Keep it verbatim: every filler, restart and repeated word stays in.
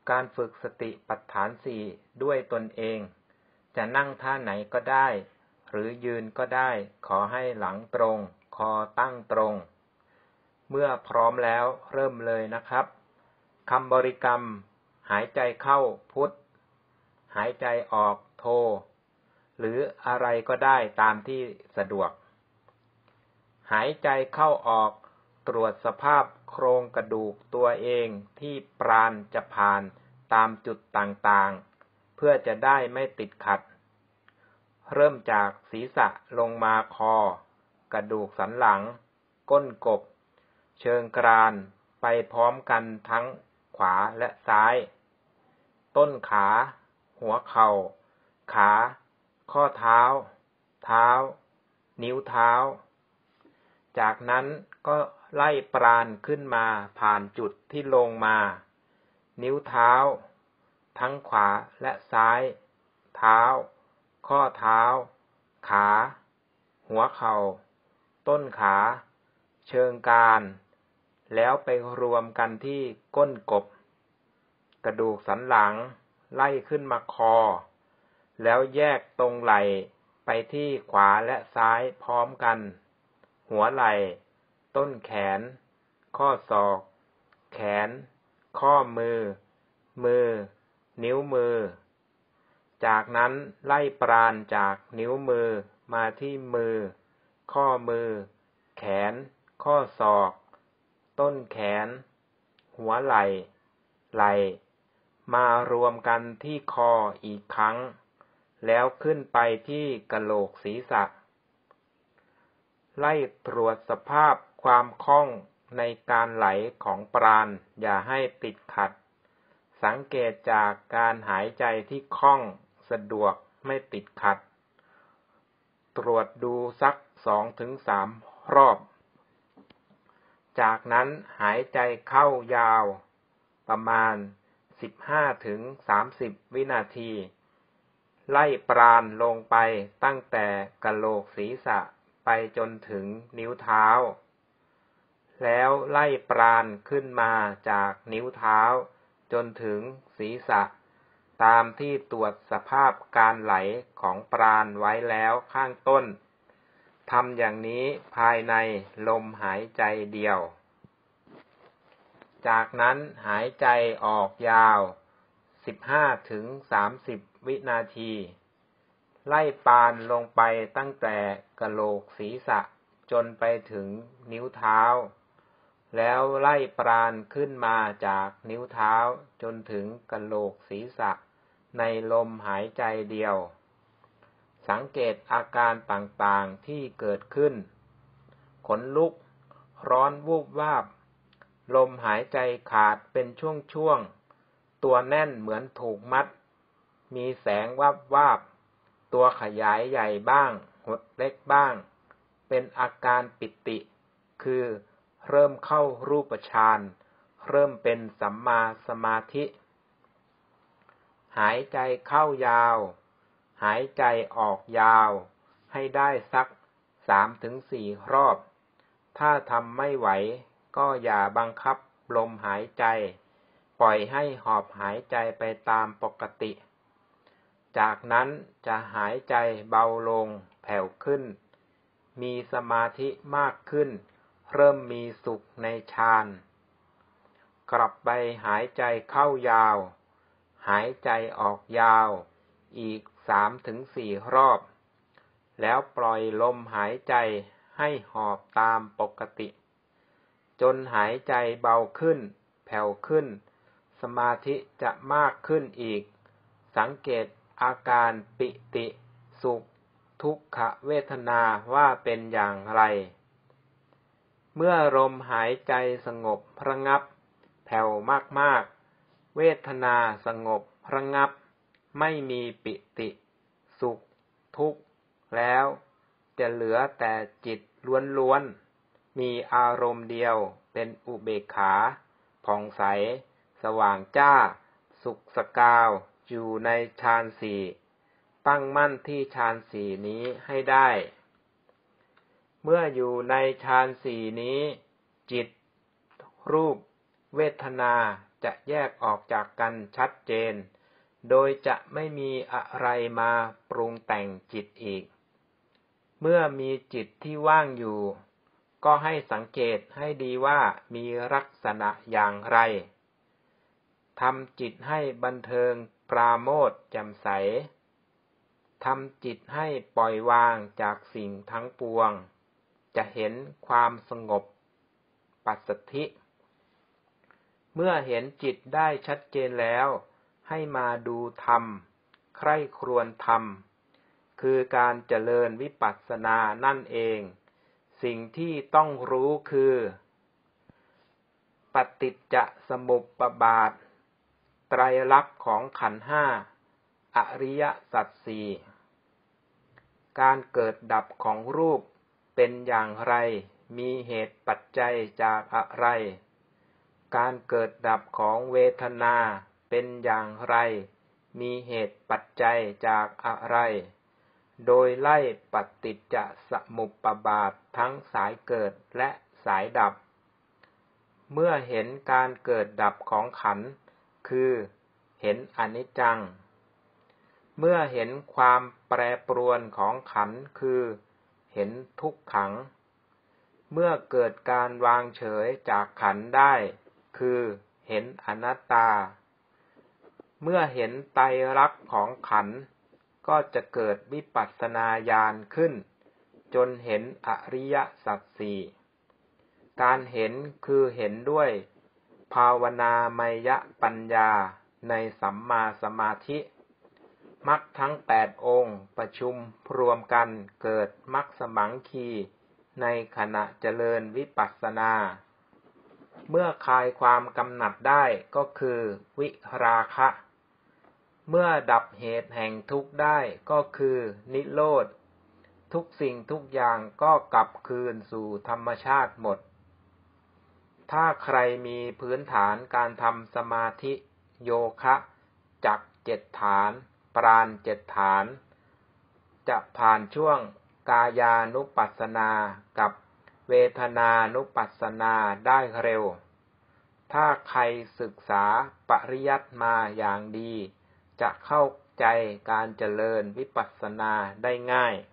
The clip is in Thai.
การฝึกสติปัฏฐานสี่ด้วยตนเองจะนั่งท่าไหนก็ได้หรือยืนก็ได้ขอให้หลังตรงคอตั้งตรงเมื่อพร้อมแล้วเริ่มเลยนะครับคำบริกรรมหายใจเข้าพุทธหายใจออกโทหรืออะไรก็ได้ตามที่สะดวกหายใจเข้าออกตรวจสภาพโครงกระดูกตัวเองที่ปราณจะผ่านตามจุดต่างๆเพื่อจะได้ไม่ติดขัดเริ่มจากศีรษะลงมาคอกระดูกสันหลังก้นกบเชิงกรานไปพร้อมกันทั้งขวาและซ้ายต้นขาหัวเข่าขาข้อเท้าเท้านิ้วเท้าจากนั้นก็ไล่ปราณขึ้นมาผ่านจุดที่ลงมานิ้วเท้าทั้งขวาและซ้ายเท้าข้อเท้าขาหัวเข่าต้นขาเชิงกรานแล้วไปรวมกันที่ก้นกบกระดูกสันหลังไล่ขึ้นมาคอแล้วแยกตรงไหล่ไปที่ขวาและซ้ายพร้อมกันหัวไหล่ต้นแขนข้อศอกแขนข้อมือมือนิ้วมือจากนั้นไล่ปราณจากนิ้วมือมาที่มือข้อมือแขนข้อศอกต้นแขนหัวไหล่ไหล่มารวมกันที่คออีกครั้งแล้วขึ้นไปที่กะโหลกศีรษะไล่ตรวจสภาพความคล่องในการไหลของปราณอย่าให้ติดขัดสังเกตจากการหายใจที่คล่องสะดวกไม่ติดขัดตรวจดูสัก สองถึงสาม รอบจากนั้นหายใจเข้ายาวประมาณ สิบห้าถึงสามสิบ วินาทีไล่ปราณลงไปตั้งแต่กะโหลกศีรษะไปจนถึงนิ้วเท้าแล้วไล่ปราณขึ้นมาจากนิ้วเท้าจนถึงศีรษะตามที่ตรวจสภาพการไหลของปราณไว้แล้วข้างต้นทำอย่างนี้ภายในลมหายใจเดียวจากนั้นหายใจออกยาว สิบห้าถึงสามสิบ วินาทีไล่ปราณลงไปตั้งแต่กะโหลกศีรษะจนไปถึงนิ้วเท้าแล้วไล่ปราณขึ้นมาจากนิ้วเท้าจนถึงกะโหลกศีรษะในลมหายใจเดียวสังเกตอาการต่างๆที่เกิดขึ้นขนลุกร้อนวูบวาบลมหายใจขาดเป็นช่วงๆตัวแน่นเหมือนถูกมัดมีแสงวับวาบตัวขยายใหญ่บ้างหดเล็กบ้างเป็นอาการปิติคือเริ่มเข้ารูปฌานเริ่มเป็นสัมมาสมาธิหายใจเข้ายาวหายใจออกยาวให้ได้สัก สามถึงสี่ รอบถ้าทำไม่ไหวก็อย่าบังคับลมหายใจปล่อยให้หอบหายใจไปตามปกติจากนั้นจะหายใจเบาลงแผ่วขึ้นมีสมาธิมากขึ้นเริ่มมีสุขในฌานกลับไปหายใจเข้ายาวหายใจออกยาวอีก สามถึงสี่ รอบแล้วปล่อยลมหายใจให้หอบตามปกติจนหายใจเบาขึ้นแผ่วขึ้นสมาธิจะมากขึ้นอีกสังเกตอาการปิติสุขทุกขเวทนาว่าเป็นอย่างไรเมื่อลมหายใจสงบระงับแผ่วมากๆเวทนาสงบระงับไม่มีปิติสุขทุกข์แล้วจะเหลือแต่จิตล้วนๆมีอารมณ์เดียวเป็นอุเบกขาผ่องใสสว่างจ้าสุขสกาวอยู่ในฌานสี่ตั้งมั่นที่ฌานสี่นี้ให้ได้เมื่ออยู่ในฌานสี่นี้จิตรูปเวทนาจะแยกออกจากกันชัดเจนโดยจะไม่มีอะไรมาปรุงแต่งจิตอีกเมื่อมีจิตที่ว่างอยู่ก็ให้สังเกตให้ดีว่ามีลักษณะอย่างไรทำจิตให้บันเทิงปราโมทย์แจ่มใสทำจิตให้ปล่อยวางจากสิ่งทั้งปวงจะเห็นความสงบปัสสัทธิเมื่อเห็นจิตได้ชัดเจนแล้วให้มาดูธรรมใคร่ครวญธรรมคือการเจริญวิปัสสนานั่นเองสิ่งที่ต้องรู้คือปฏิจจสมุปบาทไตรลักษณ์ของขันธ์ห้าอริยสัจสี่การเกิดดับของรูปเป็นอย่างไรมีเหตุปัจจัยจากอะไรการเกิดดับของเวทนาเป็นอย่างไรมีเหตุปัจจัยจากอะไรโดยไล่ปฏิจจสมุปบาททั้งสายเกิดและสายดับเมื่อเห็นการเกิดดับของขันธ์คือเห็นอนิจจังเมื่อเห็นความแปรปรวนของขันธ์คือเห็นทุกขังเมื่อเกิดการวางเฉยจากขันธ์ได้คือเห็นอนัตตาเมื่อเห็นไตรลักษณ์ของขันธ์ก็จะเกิดวิปัสสนาญาณขึ้นจนเห็นอริยสัจสี่การเห็นคือเห็นด้วยภาวนามยปัญญาในสัมมาสมาธิมรรคทั้งแปดองค์ประชุมรวมกันเกิดมรรคสมังคีในขณะเจริญวิปัสสนาเมื่อคลายความกำหนัดได้ก็คือวิราคะเมื่อดับเหตุแห่งทุกข์ได้ก็คือนิโรธทุกสิ่งทุกอย่างก็กลับคืนสู่ธรรมชาติหมดถ้าใครมีพื้นฐานการทำสมาธิโยคะจักเจ็ดฐานปราณเจ็ดฐานจะผ่านช่วงกายานุปัสสนากับเวทนานุปัสสนาได้เร็วถ้าใครศึกษาปริยัติมาอย่างดีจะเข้าใจการเจริญวิปัสสนาได้ง่าย